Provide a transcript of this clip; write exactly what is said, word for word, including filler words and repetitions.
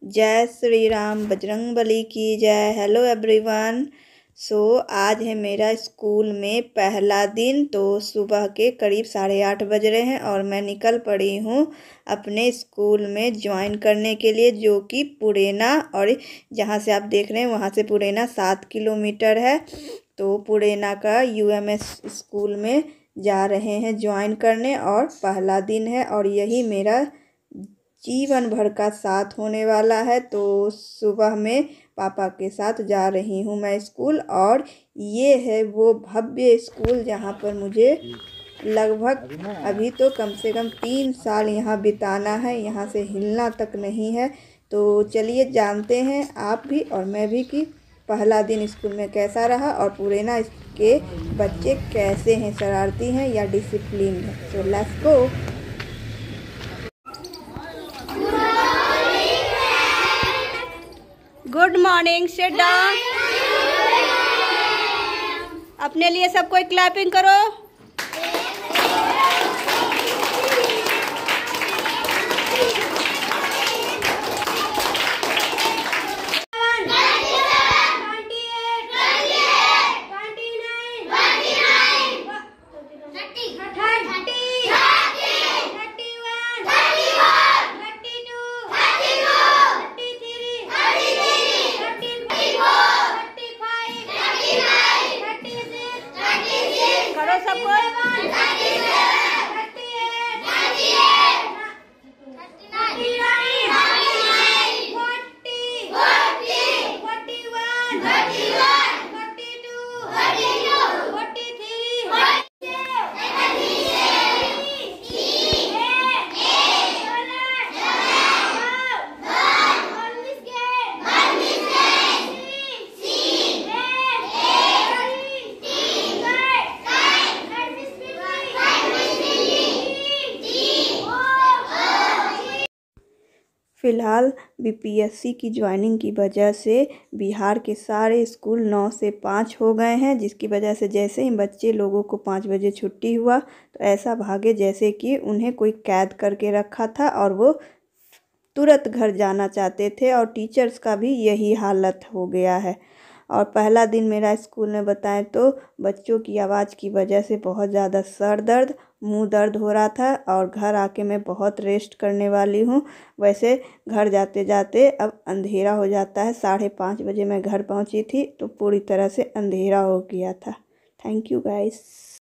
जय श्री राम, बजरंगबली की जय। Hello everyone. सो आज है मेरा स्कूल में पहला दिन। तो सुबह के करीब साढ़े आठ बज रहे हैं और मैं निकल पड़ी हूँ अपने स्कूल में ज्वाइन करने के लिए, जो कि पुरैना, और जहाँ से आप देख रहे हैं वहाँ से पुरैना सात किलोमीटर है। तो पुरैना का यूएमएस स्कूल में जा रहे हैं ज्वाइन करने और पहला दिन है और यही मेरा जीवन भर का साथ होने वाला है। तो सुबह में पापा के साथ जा रही हूँ मैं स्कूल, और ये है वो भव्य स्कूल जहाँ पर मुझे लगभग अभी तो कम से कम तीन साल यहाँ बिताना है, यहाँ से हिलना तक नहीं है। तो चलिए जानते हैं आप भी और मैं भी कि पहला दिन स्कूल में कैसा रहा और पुरैना के बच्चे कैसे हैं, शरारती हैं या डिसिप्लिन है। So let's go. Good morning, sit down. अपने लिए सब कोई क्लैपिंग करो। फ़िलहाल बीपीएससी की ज्वाइनिंग की वजह से बिहार के सारे स्कूल नौ से पाँच हो गए हैं, जिसकी वजह से जैसे ही बच्चे लोगों को पाँच बजे छुट्टी हुआ तो ऐसा भागे जैसे कि उन्हें कोई कैद करके रखा था और वो तुरंत घर जाना चाहते थे। और टीचर्स का भी यही हालत हो गया है। और पहला दिन मेरा स्कूल में बताएं तो बच्चों की आवाज़ की वजह से बहुत ज़्यादा सर दर्द, मुंह दर्द हो रहा था और घर आके मैं बहुत रेस्ट करने वाली हूँ। वैसे घर जाते जाते अब अंधेरा हो जाता है। साढ़े पाँच बजे मैं घर पहुँची थी तो पूरी तरह से अंधेरा हो गया था। Thank you guys.